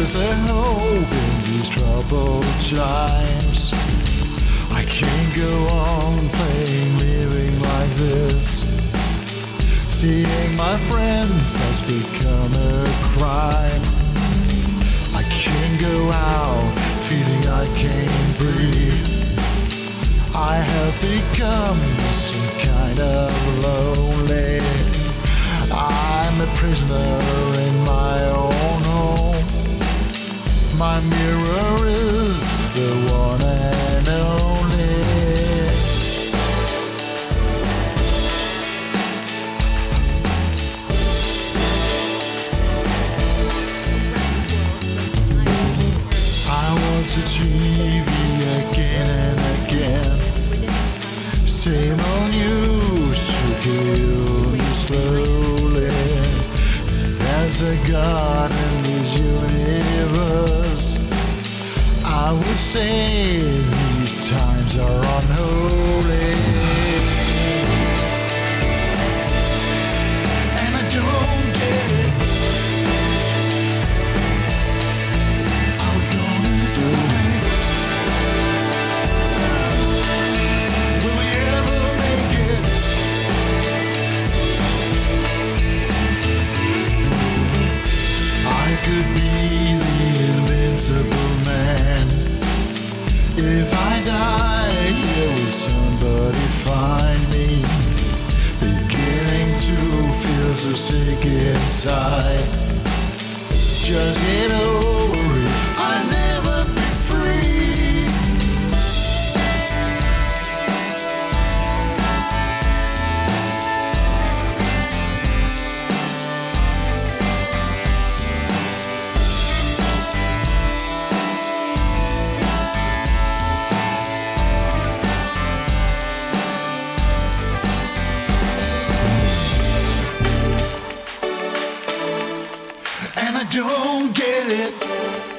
there's a hope in these troubled times. I can't go on playing, living like this. Seeing my friends has become a crime. I can't go out, feeling I can't breathe. I have become some kind of lonely. I'm a prisoner in my own home. My mirror is the one and only. I watch the TV again and again. Same old news to kill me slowly. There's a God in this universe. I would say these times are unholy. And I don't get it. How we gonna do it? Will we ever make it? I could be the invincible man. If I die, here will somebody find me. Beginning to feel so sick inside. Just get over it, I'll never be free. And I don't get it.